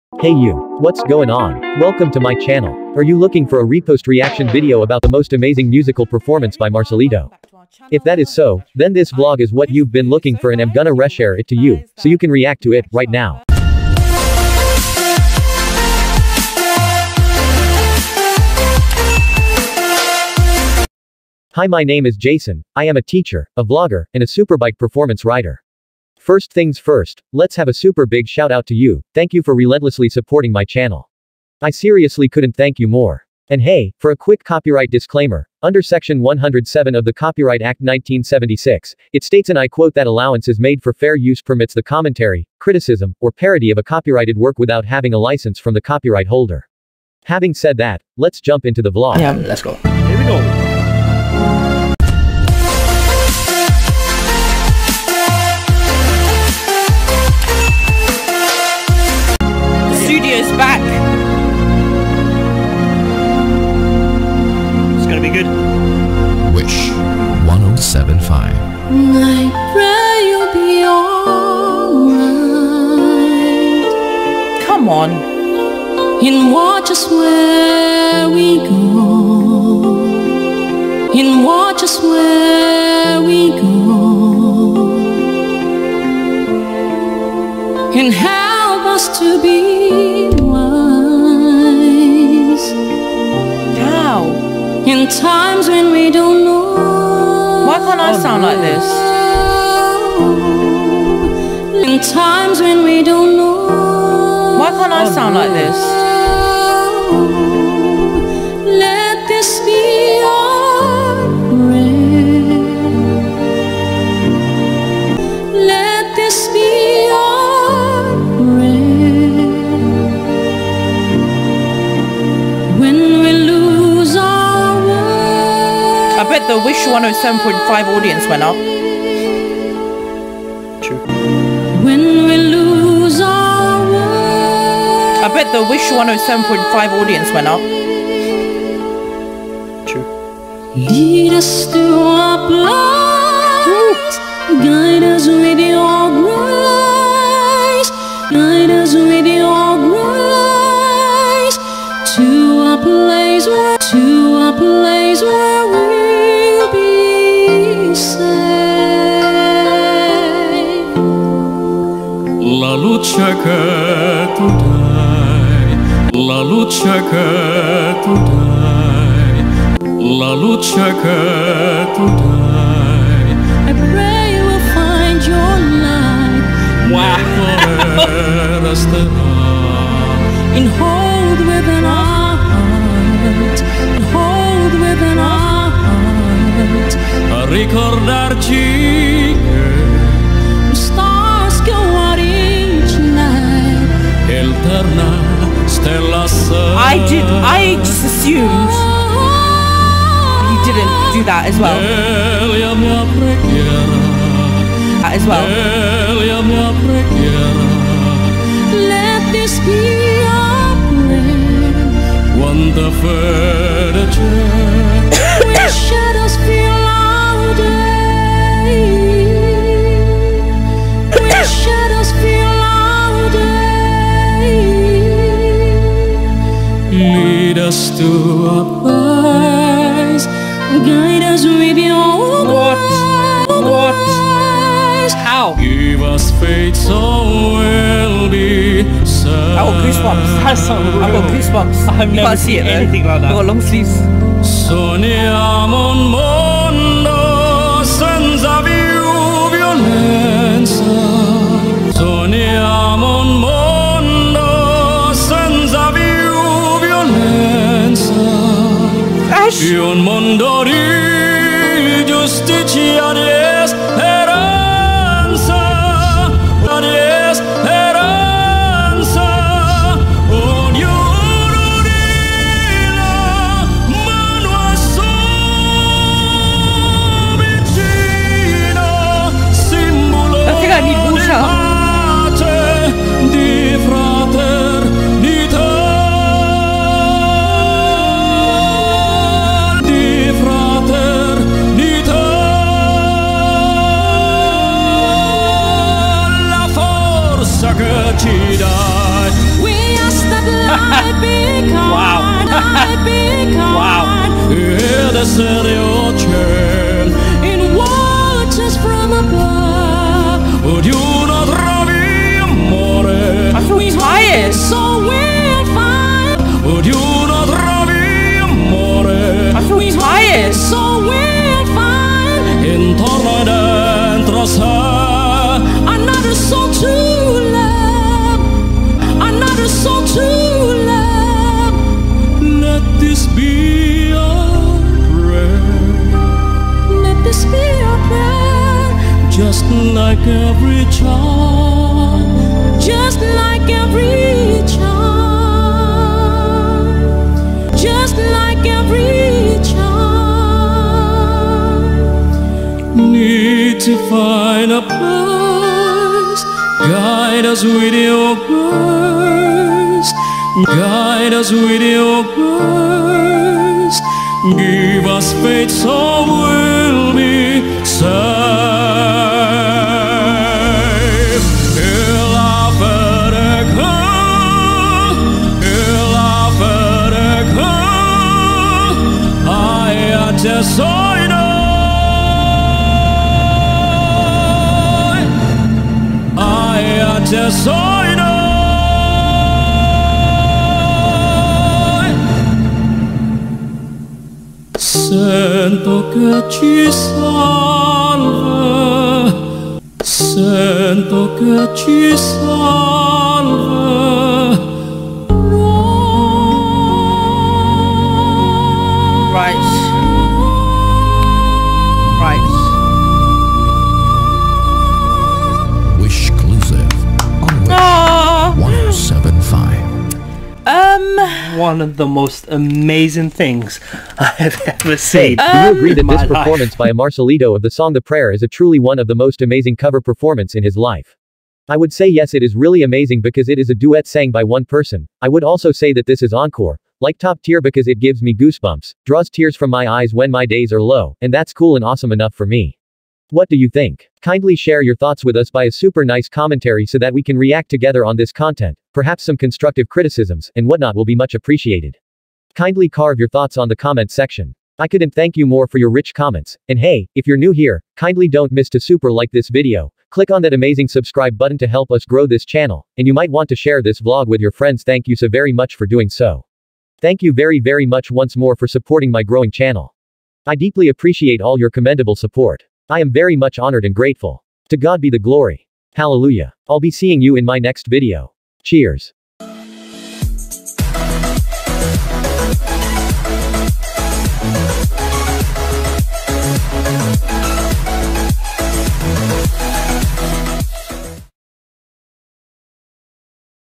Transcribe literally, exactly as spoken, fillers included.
Hey you, what's going on? Welcome to my channel. Are you looking for a repost reaction video about the most amazing musical performance by Marcelito? If that is so, then this vlog is what you've been looking for and I'm gonna reshare it to you, so you can react to it right now. Hi, my name is Jason. I am a teacher, a vlogger, and a superbike performance writer. First things first, let's have a super big shout out to you. Thank you for relentlessly supporting my channel. I seriously couldn't thank you more. And hey, for a quick copyright disclaimer, under Section one hundred seven of the Copyright Act nineteen seventy-six, it states, and I quote, that allowance is made for fair use permits the commentary, criticism, or parody of a copyrighted work without having a license from the copyright holder. Having said that, let's jump into the vlog. Yeah, let's go. Here we go. Studio's back. It's gonna be good. Wish one oh seven point five. I pray you'll be alright. Come on. And watch us where we go. And watch us where we go. And help us to be wise. How? In times when we don't know. Why can't I sound like this? In times when we don't know. Why can't I sound like this? Let this be our prayer. Let this be our prayer. When we lose our way. I bet the Wish one oh seven point five audience went up. True. When we lose our way. I bet the Wish one oh seven point five audience went up. True. Lead us through our lives. Guide us with your grace. Guide us with your grace. To a place where, to a place where we'll be safe. La luce che tu dai, la luce che tu dai, la luce che tu dai. I pray we'll find your light. Wow. And hold within our heart. And hold within our heart. A ricordarci che Stars go out each night. eterna stella sei. I did. I just assumed you didn't do that as well. Delia mia preghiera, That as well. Delia mia preghiera. Let this be our prayer. Quanta fede c'è. When shadows fill our day. When shadows fill our day. Lead us to a place. Guide us with your What? What? grace. How? Give us faith so we'll be saved. I got goosebumps. That's so real. I've got goosebumps. I've You never can't see seen it though. anything like that. I've got long sleeves. Sogniamo un mondo senza più violenza. Sogniamo un mondo senza più violenza. Ash. Più un mondo di giustizia, di speranza, di speranza. Ognuno di la mano a sua vicina, simbolo I think I need di water. pace, di fraternità. Di fraternità. vede serie ocean in waters from above. Ognuno trovi amore. I feel tired. So we'll find. Ognuno trovi amore. I feel tired. So we'll find. Intorno e dentro sé. Another soul to love. Another soul to love. Let this be our prayer. Let this be our prayer. Just like every child. Just like every child. Just like every child. Need to find a place. Guide us with your grace. Guide us with your grace. Give us faith so we'll be saved. Il a Federica, il a Federica, I a te soy noi, I a te soy noi. Sento che ci salva, sento che ci salva. Right. Right. Wishclusive on Wish Aww. one oh seven point five. Um. One of the most amazing things I have ever seen. Do you agree that in this my life. performance by Marcelito of the song The Prayer is a truly one of the most amazing cover performance in his life? I would say yes, it is really amazing because it is a duet sang by one person. I would also say that this is encore, like top tier because it gives me goosebumps, draws tears from my eyes when my days are low, and that's cool and awesome enough for me. What do you think? Kindly share your thoughts with us by a super nice commentary so that we can react together on this content. Perhaps some constructive criticisms and whatnot will be much appreciated. Kindly carve your thoughts on the comment section. I couldn't thank you more for your rich comments. And hey, if you're new here, kindly don't miss to super like this video. Click on that amazing subscribe button to help us grow this channel, and you might want to share this vlog with your friends. Thank you so very much for doing so. Thank you very very much once more for supporting my growing channel. I deeply appreciate all your commendable support. I am very much honored and grateful. To God be the glory. Hallelujah. I'll be seeing you in my next video. Cheers.